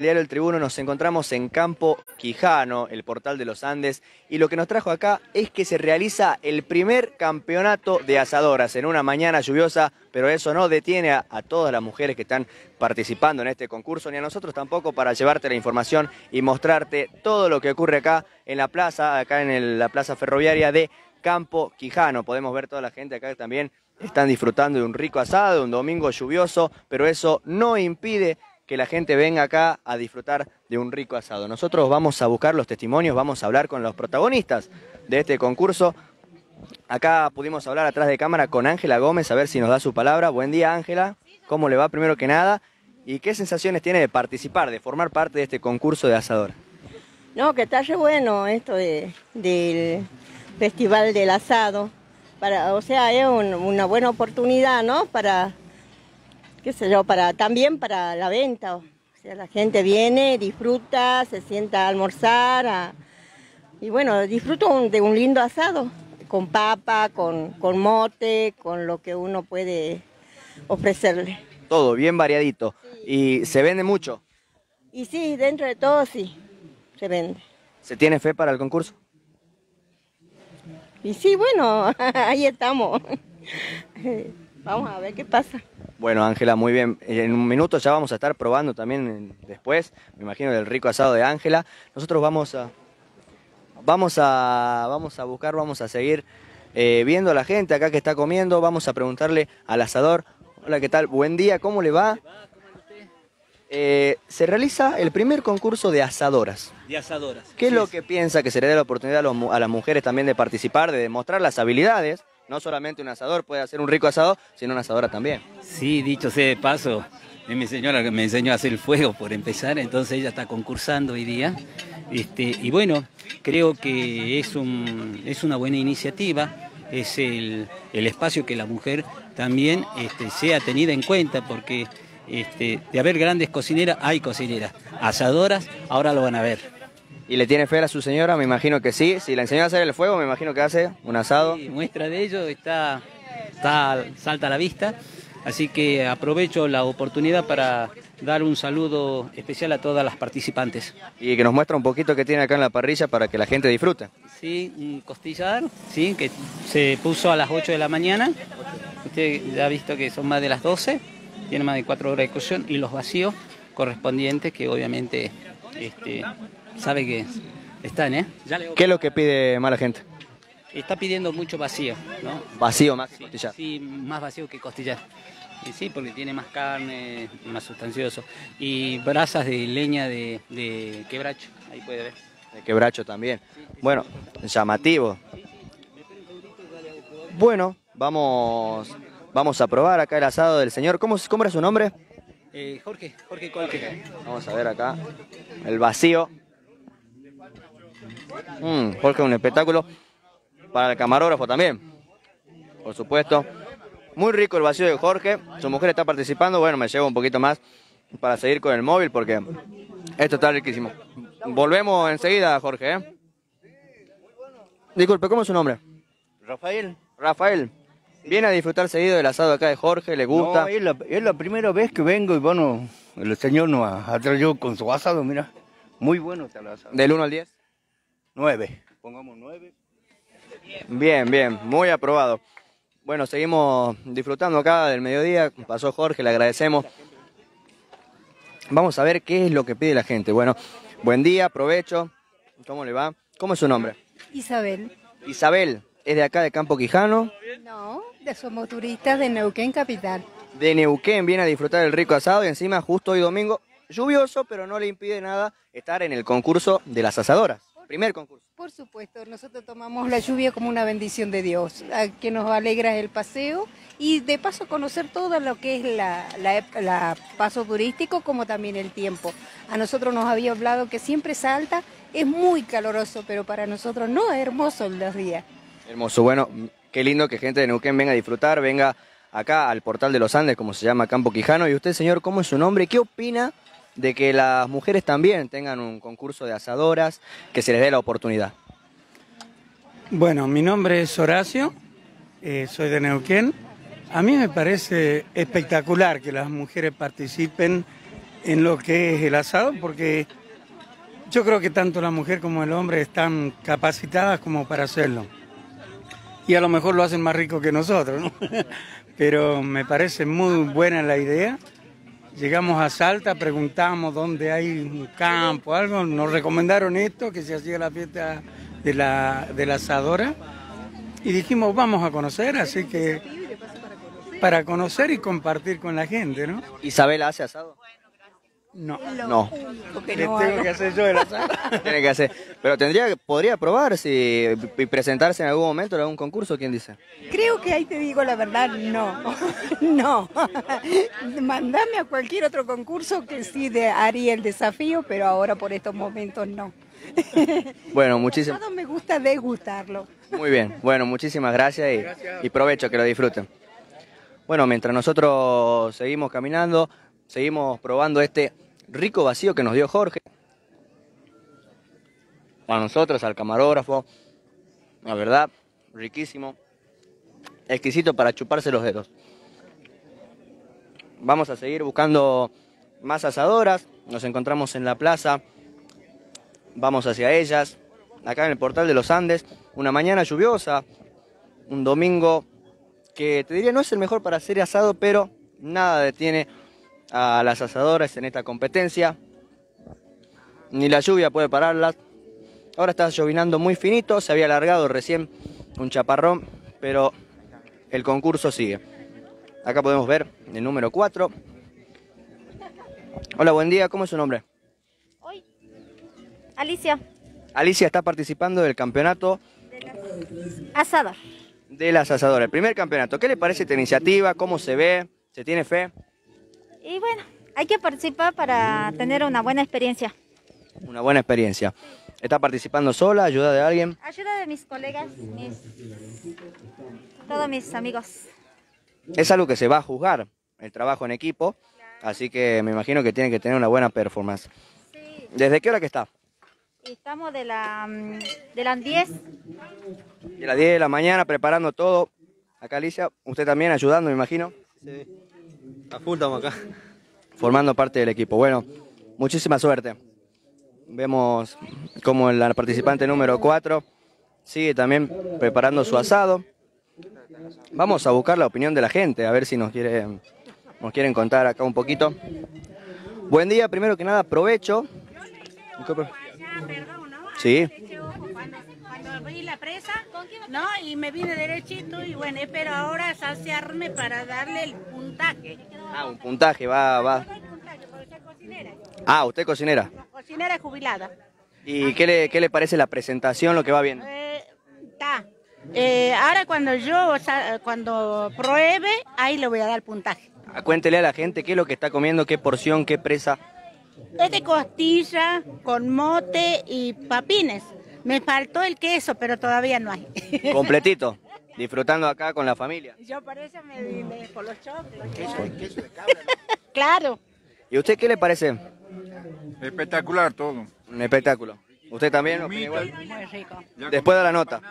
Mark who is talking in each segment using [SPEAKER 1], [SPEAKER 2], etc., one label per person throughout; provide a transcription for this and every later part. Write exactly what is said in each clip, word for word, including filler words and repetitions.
[SPEAKER 1] Diario El Tribuno nos encontramos en Campo Quijano, el portal de los Andes, y lo que nos trajo acá es que se realiza el primer campeonato de asadoras en una mañana lluviosa, pero eso no detiene a, a todas las mujeres que están participando en este concurso, ni a nosotros tampoco, para llevarte la información y mostrarte todo lo que ocurre acá en la plaza, acá en el, la plaza ferroviaria de Campo Quijano. Podemos ver toda la gente acá que también están disfrutando de un rico asado, de un domingo lluvioso, pero eso no impide que la gente venga acá a disfrutar de un rico asado. Nosotros vamos a buscar los testimonios, vamos a hablar con los protagonistas de este concurso. Acá pudimos hablar atrás de cámara con Ángela Gómez, a ver si nos da su palabra. Buen día, Ángela. ¿Cómo le va primero que nada? ¿Y qué sensaciones tiene de participar, de formar parte de este concurso de asador?
[SPEAKER 2] No, que está re bueno esto de, del Festival del Asado. Para, o sea, es un, una buena oportunidad, ¿no? Para... qué sé yo, para, también para la venta, o sea, la gente viene, disfruta, se sienta a almorzar, a, y bueno, disfruta un, de un lindo asado, con papa, con, con mote, con lo que uno puede ofrecerle.
[SPEAKER 1] Todo bien variadito, sí. ¿Y se vende mucho?
[SPEAKER 2] Y sí, dentro de todo sí, se vende.
[SPEAKER 1] ¿Se tiene fe para el concurso?
[SPEAKER 2] Y sí, bueno, ahí estamos. Vamos a ver qué pasa.
[SPEAKER 1] Bueno, Ángela, muy bien. En un minuto ya vamos a estar probando también después, me imagino, del rico asado de Ángela. Nosotros vamos a, vamos a, vamos a buscar, vamos a seguir eh, viendo a la gente acá que está comiendo. Vamos a preguntarle al asador. Hola, ¿qué tal? Buen día, ¿cómo le va? Eh, se realiza el primer concurso de asadoras.
[SPEAKER 3] De asadoras.
[SPEAKER 1] ¿Qué es
[SPEAKER 3] sí,
[SPEAKER 1] lo
[SPEAKER 3] sí.
[SPEAKER 1] que piensa que se le dé la oportunidad a, los, a las mujeres también de participar, de demostrar las habilidades? No solamente un asador puede hacer un rico asado, sino una asadora también.
[SPEAKER 3] Sí, dicho sea de paso, es mi señora que me enseñó a hacer el fuego por empezar, entonces ella está concursando hoy día. Este, y bueno, creo que es, un, es una buena iniciativa, es el, el espacio que la mujer también este, sea tenida en cuenta, porque este, de haber grandes cocineras, hay cocineras, asadoras, ahora lo van a ver.
[SPEAKER 1] ¿Y le tiene fe a su señora? Me imagino que sí. Si la enseñó a hacer el fuego, me imagino que hace un asado.
[SPEAKER 3] Sí, muestra de ello está, está salta a la vista, así que aprovecho la oportunidad para dar un saludo especial a todas las participantes.
[SPEAKER 1] Y que nos muestra un poquito que tiene acá en la parrilla para que la gente disfrute.
[SPEAKER 3] Sí, un costillar, sí, que se puso a las ocho de la mañana. Usted ya ha visto que son más de las doce, tiene más de cuatro horas de cocción, y los vacíos correspondientes que obviamente este, sabe que están, ¿eh? Ya le...
[SPEAKER 1] ¿Qué es lo que pide más la gente?
[SPEAKER 3] Está pidiendo mucho vacío, ¿no?
[SPEAKER 1] Vacío más que
[SPEAKER 3] sí,
[SPEAKER 1] costillar.
[SPEAKER 3] Sí, más vacío que costillar. Y sí, porque tiene más carne, más sustancioso. Y brasas de leña de, de quebracho, ahí puede ver.
[SPEAKER 1] De quebracho también. Bueno, llamativo. Bueno, vamos, vamos a probar acá el asado del señor. ¿Cómo, cómo era su nombre?
[SPEAKER 3] Eh, Jorge, Jorge Colque.
[SPEAKER 1] Vamos a ver acá el vacío. Mm, Jorge, un espectáculo para el camarógrafo también, por supuesto. Muy rico el vacío de Jorge. Su mujer está participando. Bueno, me llevo un poquito más para seguir con el móvil porque esto está riquísimo. Volvemos enseguida, Jorge, ¿eh? Disculpe, ¿cómo es su nombre?
[SPEAKER 4] Rafael.
[SPEAKER 1] Rafael. ¿Viene a disfrutar seguido del asado acá de Jorge? ¿Le gusta?
[SPEAKER 4] No, es la, es la primera vez que vengo y bueno, el señor nos atrayó con su asado, mira. Muy bueno está el asado.
[SPEAKER 1] ¿Del uno al diez?
[SPEAKER 4] nueve. Pongamos nueve.
[SPEAKER 1] Bien, bien, muy aprobado. Bueno, seguimos disfrutando acá del mediodía. Pasó Jorge, le agradecemos. Vamos a ver qué es lo que pide la gente. Bueno, buen día, provecho. ¿Cómo le va? ¿Cómo es su nombre?
[SPEAKER 5] Isabel.
[SPEAKER 1] Isabel, ¿es de acá de Campo Quijano?
[SPEAKER 5] No, de somos turistas de Neuquén Capital.
[SPEAKER 1] De Neuquén, viene a disfrutar del rico asado y encima justo hoy domingo, lluvioso, pero no le impide nada estar en el concurso de las asadoras. Primer concurso.
[SPEAKER 5] Por supuesto, nosotros tomamos la lluvia como una bendición de Dios, que nos alegra el paseo y de paso conocer todo lo que es la, la, la paso turístico como también el tiempo. A nosotros nos había hablado que siempre Salta es muy caloroso, pero para nosotros no, es hermoso los días.
[SPEAKER 1] Hermoso, bueno, qué lindo que gente de Neuquén venga a disfrutar, venga acá al portal de los Andes, como se llama Campo Quijano. Y usted, señor, ¿cómo es su nombre? ¿Qué opina de que las mujeres también tengan un concurso de asadoras, que se les dé la oportunidad?
[SPEAKER 6] Bueno, mi nombre es Horacio, eh, soy de Neuquén. A mí me parece espectacular que las mujeres participen en lo que es el asado, porque yo creo que tanto la mujer como el hombre están capacitadas como para hacerlo. Y a lo mejor lo hacen más rico que nosotros, ¿no? Pero me parece muy buena la idea. Llegamos a Salta, preguntamos dónde hay un campo, algo, nos recomendaron esto, que se hacía la fiesta de la, de la asadora, y dijimos, vamos a conocer, así que para conocer y compartir con la gente, ¿no?
[SPEAKER 1] ¿Isabela hace asado?
[SPEAKER 6] No.
[SPEAKER 1] No.
[SPEAKER 6] ¿Qué tengo que hacer yo el asado?
[SPEAKER 1] Tiene que hacer. Pero tendría, podría probar si, y presentarse en algún momento en algún concurso, ¿quién dice?
[SPEAKER 5] Creo que ahí te digo la verdad, no. No. Mandame a cualquier otro concurso que sí de, haría el desafío, pero ahora por estos momentos no.
[SPEAKER 1] Bueno, muchísimas.
[SPEAKER 5] Me gusta degustarlo.
[SPEAKER 1] Muy bien. Bueno, muchísimas gracias y, y provecho, que lo disfruten. Bueno, mientras nosotros seguimos caminando, seguimos probando este rico vacío que nos dio Jorge. A nosotros, al camarógrafo, la verdad, riquísimo, exquisito para chuparse los dedos. Vamos a seguir buscando más asadoras, nos encontramos en la plaza, vamos hacia ellas, acá en el Portal de los Andes, una mañana lluviosa, un domingo que te diría no es el mejor para hacer asado, pero nada detiene a las asadoras en esta competencia, ni la lluvia puede pararlas. Ahora está llovinando muy finito, se había alargado recién un chaparrón, pero el concurso sigue. Acá podemos ver el número cuatro. Hola, buen día, ¿cómo es su nombre?
[SPEAKER 7] Hoy, Alicia.
[SPEAKER 1] Alicia está participando del campeonato
[SPEAKER 7] Asador.
[SPEAKER 1] De las asadoras, el primer campeonato. ¿Qué le parece esta iniciativa? ¿Cómo se ve? ¿Se tiene fe?
[SPEAKER 7] Y bueno, hay que participar para tener una buena experiencia.
[SPEAKER 1] Una buena experiencia. ¿Está participando sola? ¿Ayuda de alguien?
[SPEAKER 7] Ayuda de mis colegas, mis, todos mis amigos.
[SPEAKER 1] Es algo que se va a juzgar, el trabajo en equipo, así que me imagino que tiene que tener una buena performance.
[SPEAKER 7] Sí.
[SPEAKER 1] ¿Desde qué hora que está?
[SPEAKER 7] Estamos de, la, de las diez.
[SPEAKER 1] De las diez de la mañana preparando todo. Acá Alicia, usted también ayudando, me imagino.
[SPEAKER 8] Sí, a full estamos acá.
[SPEAKER 1] Formando parte del equipo. Bueno, muchísima suerte. Vemos como la participante número cuatro sigue también preparando su asado. Vamos a buscar la opinión de la gente, a ver si nos, quiere, nos quieren contar acá un poquito. Buen día, primero que nada, provecho. Sí.
[SPEAKER 9] Cuando, cuando abrí la presa, ¿no? Y me vine derechito y bueno, espero ahora saciarme para darle el puntaje.
[SPEAKER 1] Ah, un puntaje, va, va. Ah, usted cocinera.
[SPEAKER 9] Cocinera jubilada.
[SPEAKER 1] ¿Y qué le, qué le parece la presentación, lo que va viendo?
[SPEAKER 9] Está. Eh, eh, ahora cuando yo, o sea, cuando pruebe, ahí le voy a dar el puntaje.
[SPEAKER 1] Ah, cuéntele a la gente qué es lo que está comiendo, qué porción, qué presa.
[SPEAKER 9] Es de costilla, con mote y papines. Me faltó el queso, pero todavía no hay.
[SPEAKER 1] Completito, disfrutando acá con la familia.
[SPEAKER 9] Yo por eso me vine por los choclos. Queso, queso de cabra, ¿no? Claro.
[SPEAKER 1] ¿Y usted qué le parece?
[SPEAKER 10] Espectacular todo.
[SPEAKER 1] Un espectáculo. ¿Usted también?
[SPEAKER 9] Muy rico.
[SPEAKER 1] Después de la nota.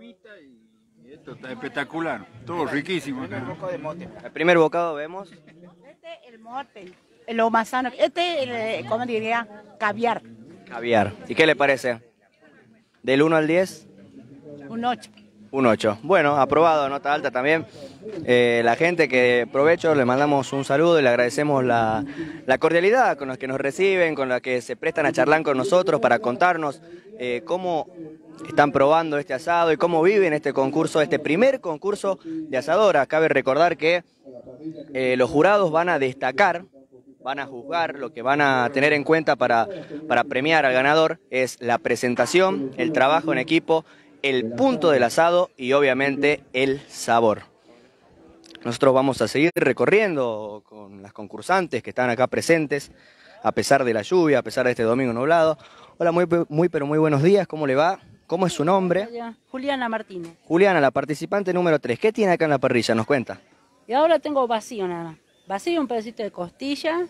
[SPEAKER 10] Esto está espectacular, todo riquísimo acá.
[SPEAKER 1] El primer bocado vemos.
[SPEAKER 9] Este el mote, lo más sano. Este, el, ¿cómo diría? Caviar.
[SPEAKER 1] Caviar. ¿Y qué le parece? ¿Del uno al diez?
[SPEAKER 9] Un ocho.
[SPEAKER 1] Un ocho. Bueno, aprobado, nota alta también. Eh, la gente que provecho, le mandamos un saludo y le agradecemos la, la cordialidad con la que nos reciben, con la que se prestan a charlar con nosotros para contarnos eh, cómo están probando este asado y cómo viven este concurso, este primer concurso de asadora. Cabe recordar que eh, los jurados van a destacar, van a juzgar, lo que van a tener en cuenta para, para premiar al ganador es la presentación, el trabajo en equipo, el punto del asado y obviamente el sabor. Nosotros vamos a seguir recorriendo con las concursantes que están acá presentes, a pesar de la lluvia, a pesar de este domingo nublado. Hola, muy, muy pero muy buenos días, ¿cómo le va? ¿Cómo es su nombre?
[SPEAKER 11] Juliana Martínez.
[SPEAKER 1] Juliana, la participante número tres. ¿Qué tiene acá en la parrilla? ¿Nos cuenta?
[SPEAKER 11] Y ahora tengo vacío nada más. Vacío, un pedacito de costilla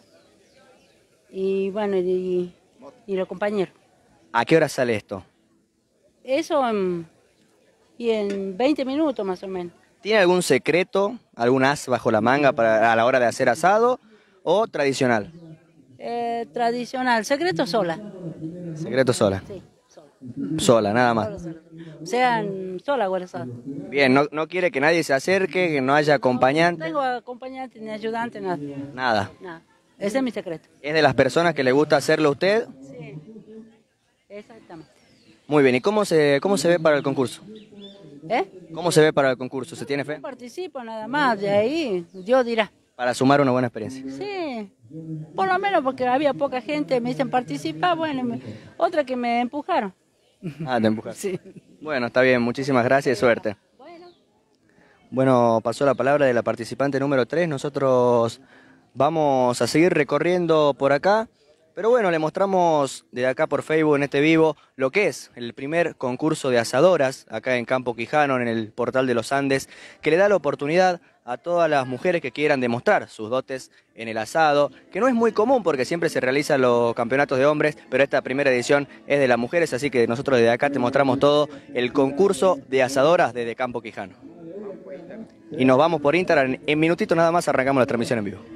[SPEAKER 11] y bueno, y, y los compañeros.
[SPEAKER 1] ¿A qué hora sale esto?
[SPEAKER 11] Eso en, y en veinte minutos más o menos.
[SPEAKER 1] ¿Tiene algún secreto, algún as bajo la manga para, a la hora de hacer asado o tradicional?
[SPEAKER 11] Eh, tradicional, secreto sola.
[SPEAKER 1] Secreto sola.
[SPEAKER 11] Sí,
[SPEAKER 1] Sola, nada más.
[SPEAKER 11] sola, sola. O sea, en- sola, güey, sola.
[SPEAKER 1] Bien, no, no quiere que nadie se acerque, que no haya
[SPEAKER 11] No
[SPEAKER 1] acompañante,
[SPEAKER 11] tengo acompañante ni ayudante, nada.
[SPEAKER 1] nada.
[SPEAKER 11] Nada. Ese es mi secreto.
[SPEAKER 1] ¿Es de las personas que le gusta hacerlo a usted?
[SPEAKER 11] Sí, exactamente.
[SPEAKER 1] Muy bien, ¿y cómo se, cómo se ve para el concurso?
[SPEAKER 11] ¿Eh?
[SPEAKER 1] ¿Cómo se ve para el concurso? ¿Se tiene fe?
[SPEAKER 11] No participo nada más, de ahí Dios dirá.
[SPEAKER 1] Para sumar una buena experiencia.
[SPEAKER 11] Sí, por lo menos porque había poca gente, me dicen participar, bueno, me- otra que me empujaron.
[SPEAKER 1] Ah, te empujas.
[SPEAKER 11] Sí.
[SPEAKER 1] Bueno, está bien, muchísimas gracias y suerte. Bueno, pasó la palabra de la participante número tres, nosotros vamos a seguir recorriendo por acá, pero bueno, le mostramos de acá por Facebook en este vivo lo que es el primer concurso de asadoras acá en Campo Quijano, en el Portal de los Andes, que le da la oportunidad a todas las mujeres que quieran demostrar sus dotes en el asado, que no es muy común porque siempre se realizan los campeonatos de hombres, pero esta primera edición es de las mujeres, así que nosotros desde acá te mostramos todo el concurso de asadoras desde Campo Quijano. Y nos vamos por Instagram, en minutito nada más arrancamos la transmisión en vivo.